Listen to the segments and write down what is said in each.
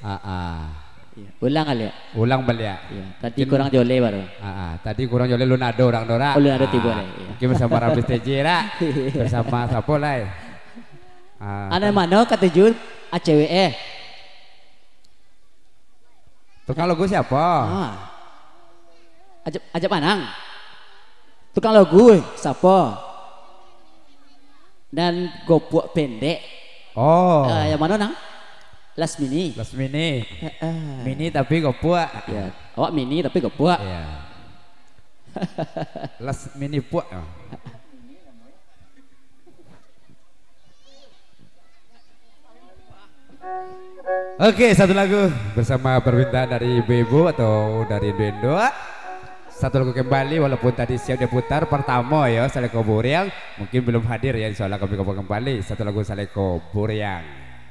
Iya. Ulang kali ya. Ulang balik ya. Iya. Tadi kurang jole baru. Tadi kurang jole Lunado orang Dora. Lunado tiba lah. Mungkin bersama Rabis Tejera. Bersama siapa lah. Anak mana ketujuh ACWE. Tukang logo siapa? Ajak Panang. Tukang logo siapa? Dan gopuk pendek. Oh. Yang mana nang? Las Mini. Las Mini. Mini tapi gopuk. Ya. Awak mini tapi gopuk. Iya. Las Mini puak. Oke, satu lagu bersama permintaan dari Ibu atau dari Bendo. Satu lagu kembali walaupun tadi siap diputar pertama ya Saleko Buryang mungkin belum hadir ya insyaallah kami coba kembali satu lagu Saleko Buryang.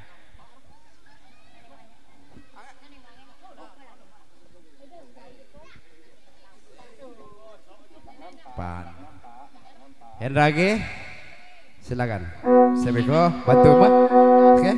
Pan Hendrage silakan Semiko bantu Pak. Oke.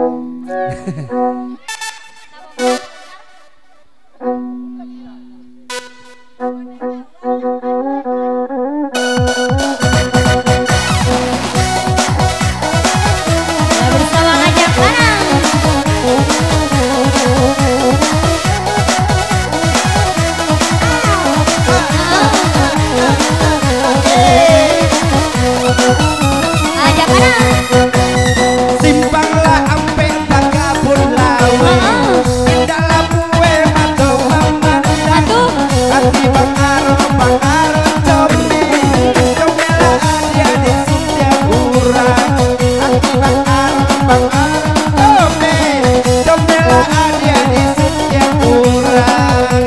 Simpanglah ampe takabur lawe dalam kue mato memandang hati bang aro combi combelah dia di setiap urang hati bang aro combi combelah dia di setiap urang.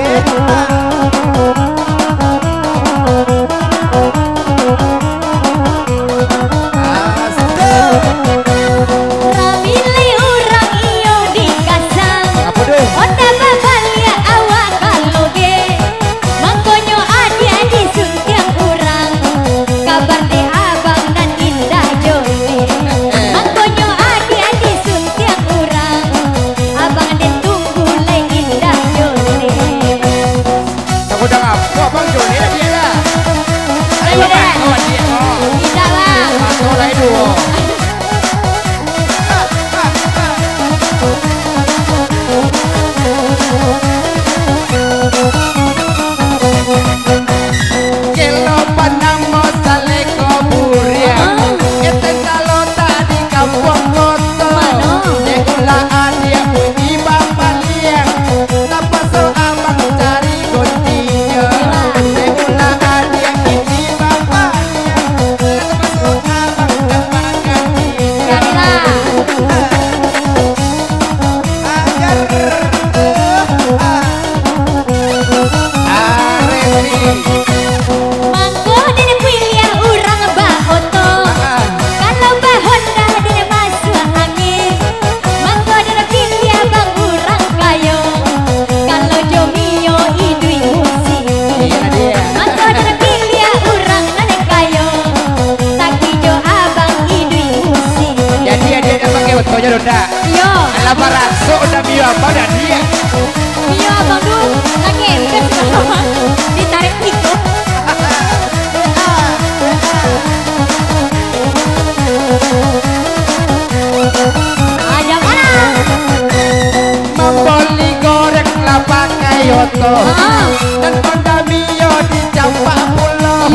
Dan Honda Mio di Campak Pulau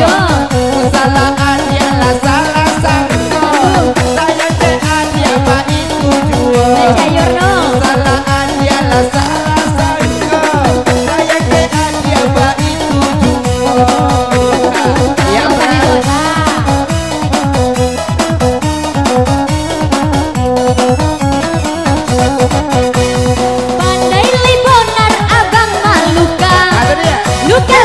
kesalahan ialah salah sangka saya jahat dia baik tujuan kesalahan ialah salah sangka saya jahat dia baik tujuan ya Pandai libonar abang maluka. Luka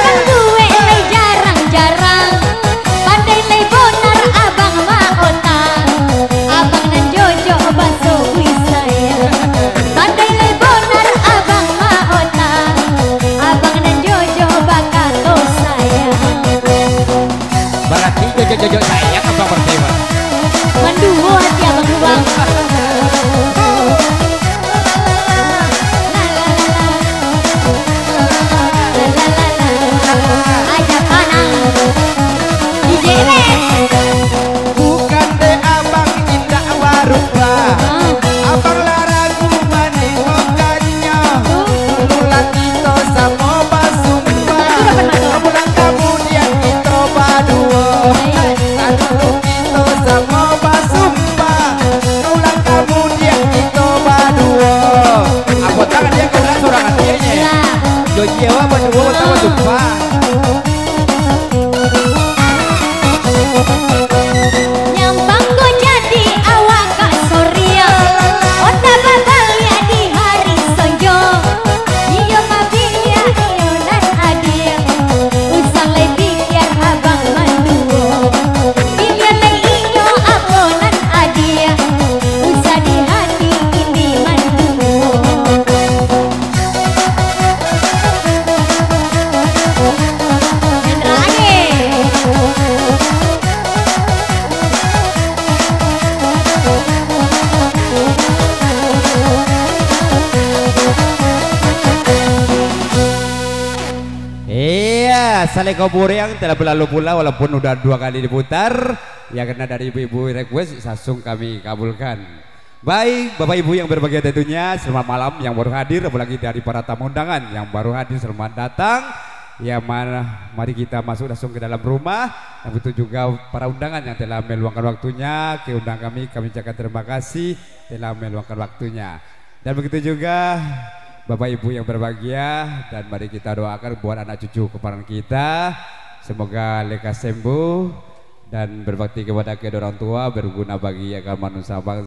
ya Saleko Buriang telah berlalu pula walaupun udah 2 kali diputar ya, karena dari ibu-ibu request langsung kami kabulkan. Baik Bapak Ibu yang berbahagia tentunya, selamat malam yang baru hadir, apalagi dari para tamu undangan yang baru hadir, selamat datang. Ya mari kita masuk langsung ke dalam rumah. Dan begitu juga para undangan yang telah meluangkan waktunya ke undang kami ucapkan terima kasih telah meluangkan waktunya. Dan begitu juga Bapak Ibu yang berbahagia, dan mari kita doakan buat anak cucu keparan kita semoga lekas sembuh dan berbakti kepada kedua orang tua, berguna bagi agama manusia bangsa.